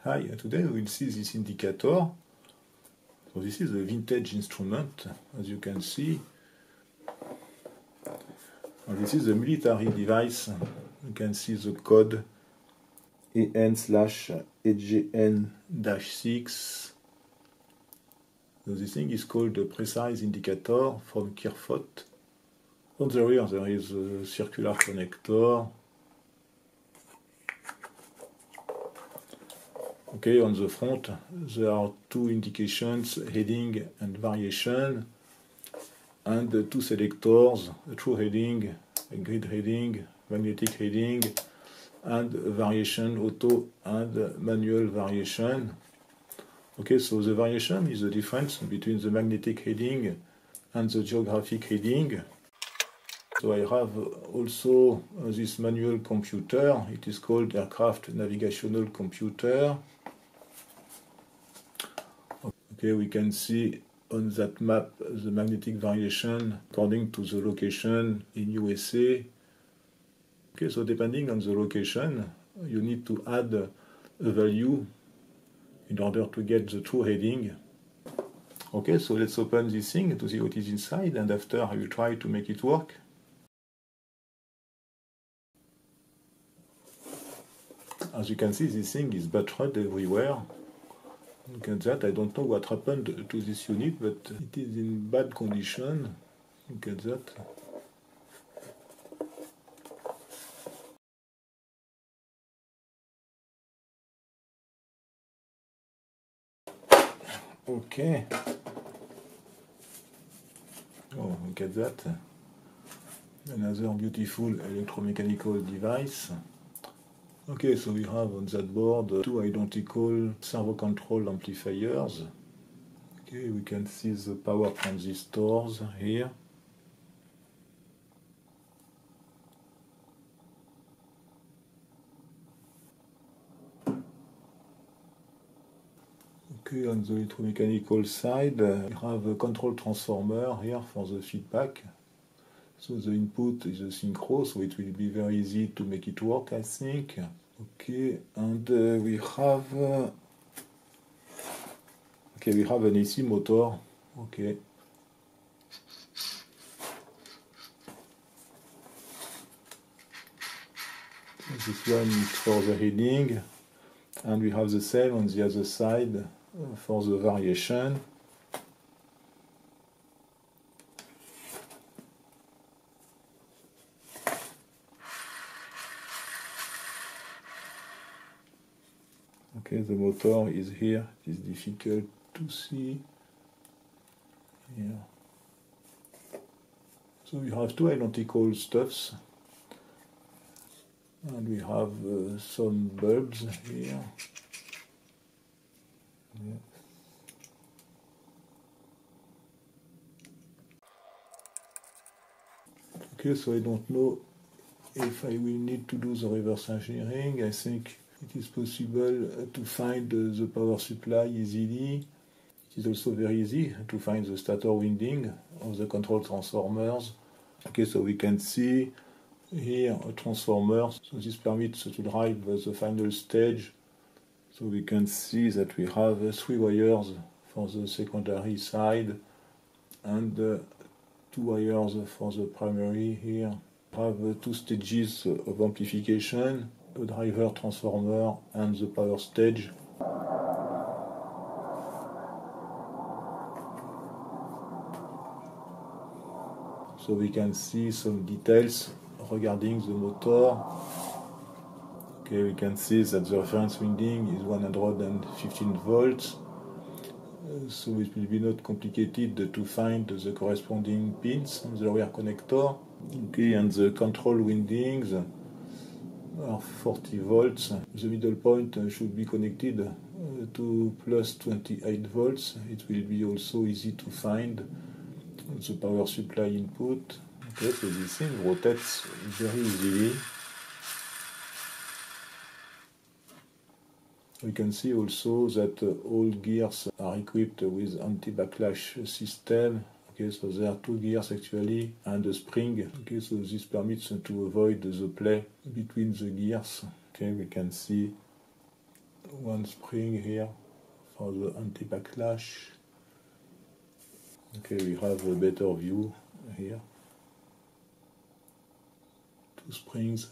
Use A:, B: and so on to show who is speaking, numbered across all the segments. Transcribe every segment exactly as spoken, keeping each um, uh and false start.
A: Hi, today we will see this indicator. So this is a vintage instrument, as you can see. And this is a military device. You can see the code A N slash A G N dash six. So this thing is called a precise indicator from Kerfot. On the rear there is a circular connector. Okay, on the front there are two indications, heading and variation, and two selectors, a true heading, a grid heading, magnetic heading, and variation auto and manual variation. Okay, so the variation is the difference between the magnetic heading and the geographic heading. So I have also this manual computer. It is called aircraft navigational computer. Okay, we can see on that map the magnetic variation according to the location in U S A. Okay, so depending on the location, you need to add a value in order to get the true heading. Okay, so let's open this thing to see what is inside, and after I will try to make it work. As you can see, this thing is buttered everywhere. Look at that. I don't know what happened to this unit, but it is in bad condition. Look at that. Okay. Oh, look at that. Another beautiful electromechanical device. Okay, so we have on that board two identical servo control amplifiers. Okay, we can see the power transistors here. Okay, on the electromechanical side, uh, we have a control transformer here for the feedback. So the input is a synchro, so it will be very easy to make it work, I think. Okay, and uh, we have uh, okay, we have an A C motor. Okay. This one is for the heading, and we have the same on the other side uh, for the variation. Okay, the motor is here. It is difficult to see here. So we have two identical stuffs, and we have uh, some bulbs here. Yeah. Okay, so I don't know if I will need to do the reverse engineering. I think it is possible to find the power supply easily. It is also very easy to find the stator winding of the control transformers. Okay, so we can see here a transformer. So this permits to drive the final stage. So we can see that we have three wires for the secondary side and two wires for the primary here. We have two stages of amplification, a driver transformer and the power stage. So we can see some details regarding the motor. Okay, we can see that the reference winding is one hundred fifteen volts. Uh, so it will be not complicated to find the corresponding pins on the rear connector. Okay, and the control windings are forty volts. The middle point should be connected uh, to plus twenty-eight volts. It will be also easy to find the power supply input. Okay, so this thing rotates very easily. We can see also that uh, all gears are equipped with anti-backlash system. Okay, so there are two gears actually and a spring. Okay, so this permits to avoid the play between the gears. Okay, we can see one spring here for the anti-backlash. Okay, we have a better view here. Two springs.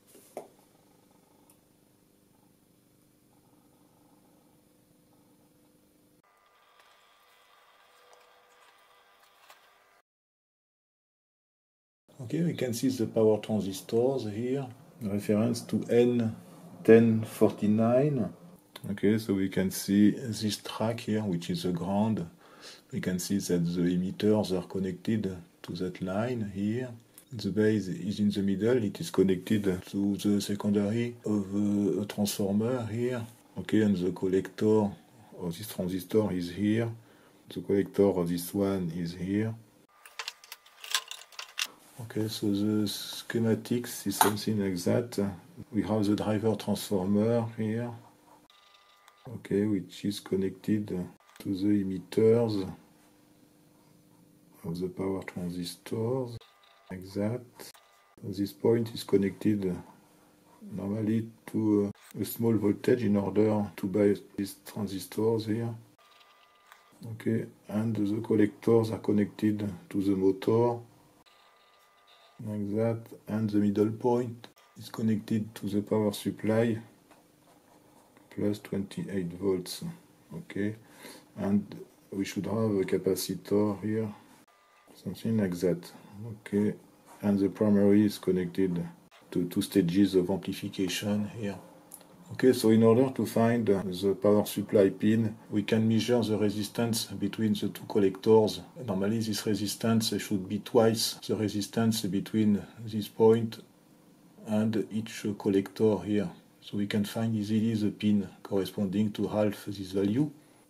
A: Okay, we can see the power transistors here, reference to N ten forty-nine. Okay, so we can see this track here, which is the ground. We can see that the emitters are connected to that line here. The base is in the middle, it is connected to the secondary of a transformer here. Okay, and the collector of this transistor is here. The collector of this one is here. Okay, so the schematics is something like that. We have the driver transformer here. Okay, which is connected to the emitters of the power transistors, like that. This point is connected normally to a small voltage in order to buy these transistors here. Okay, and the collectors are connected to the motor, like that, and the middle point is connected to the power supply, plus twenty-eight volts. Okay, and we should have a capacitor here, something like that. Okay, and the primary is connected to two stages of amplification here. Okay, so in order to find the power supply pin, we can measure the resistance between the two collectors. Normally this resistance should be twice the resistance between this point and each collector here. So we can find easily the pin corresponding to half this value.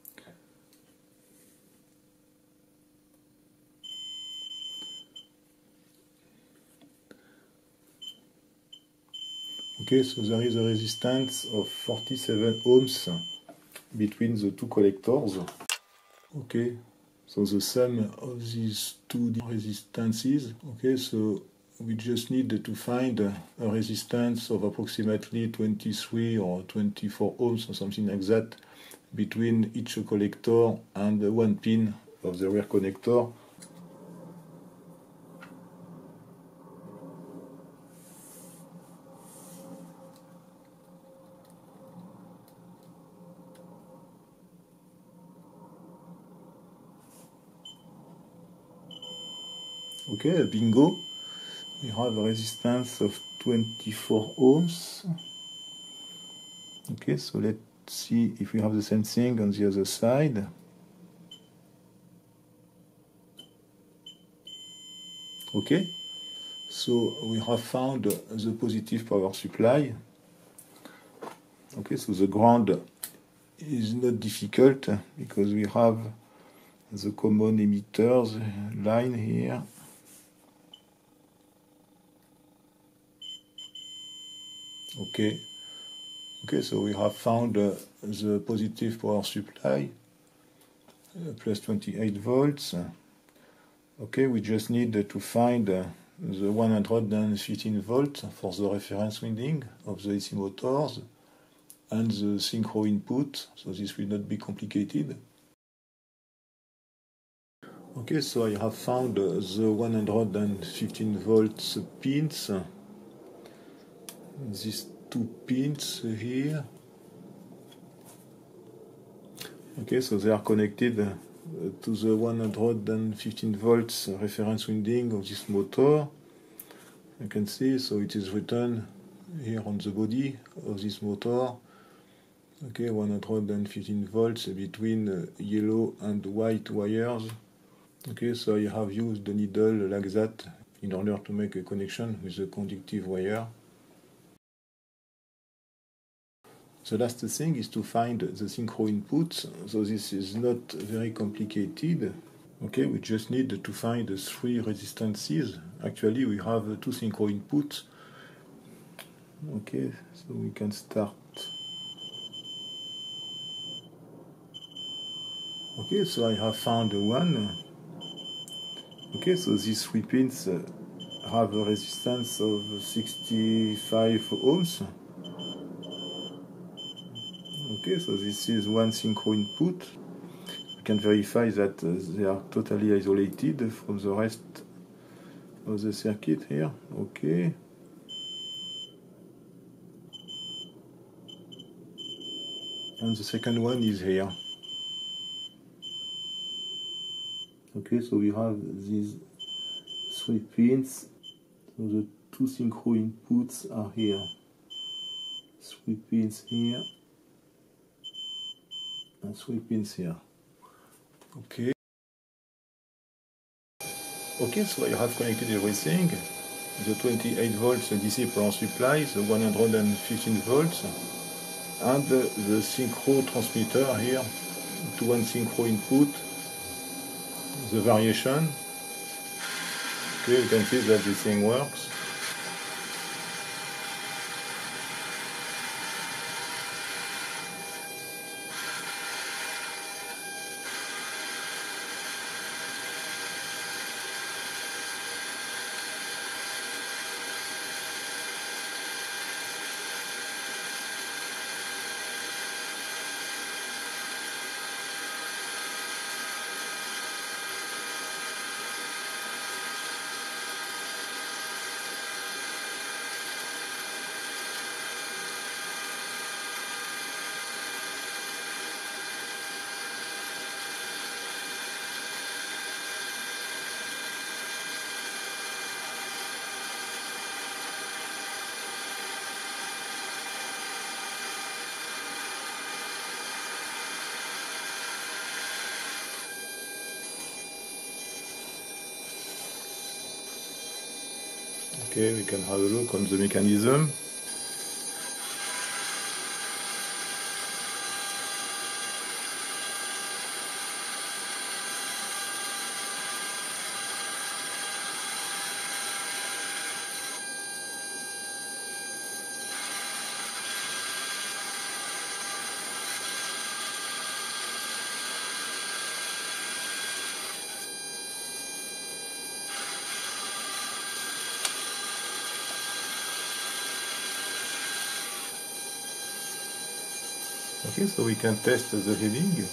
A: Okay, so there is a resistance of forty-seven ohms between the two collectors. Okay, so the sum of these two resistances. Okay, so we just need to find a resistance of approximately twenty-three or twenty-four ohms or something like that between each collector and one pin of the rear connector. Okay, bingo. We have a resistance of twenty-four ohms. Okay, so let's see if we have the same thing on the other side. Okay, so we have found the positive power supply. Okay, so the ground is not difficult because we have the common emitters line here. Okay, okay, so we have found uh, the positive power supply, uh, plus twenty-eight volts. Okay, we just need uh, to find uh, the one hundred fifteen volts for the reference winding of the A C motors and the synchro input, so this will not be complicated. Okay, so I have found uh, the one hundred fifteen volts pins. These two pins here. Okay, so they are connected uh, to the one hundred fifteen volts reference winding of this motor. You can see, so it is written here on the body of this motor. Okay, one hundred fifteen volts between uh, yellow and white wires. Okay, so I have used the needle like that in order to make a connection with the conductive wire. The last thing is to find the synchro input, so this is not very complicated. Okay, we just need to find the three resistances. Actually, we have two synchro inputs. Okay, so we can start. Okay, so I have found one. Okay, so these three pins have a resistance of sixty-five ohms. Okay, so this is one synchro input. You can verify that uh, they are totally isolated from the rest of the circuit here. Okay. And the second one is here. Okay, so we have these three pins. So the two synchro inputs are here. Three pins here and three pins here. Okay. Okay, so I have connected everything. The twenty-eight volts D C power supply, the one hundred fifteen volts, and the, the synchro transmitter here to one synchro input. The variation. Okay, you can see that this thing works. Okay, we can have a look on the mechanism. Okay, so we can test the reading.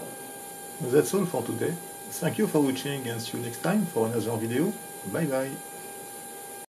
A: That's all for today. Thank you for watching and see you next time for another video. Bye bye.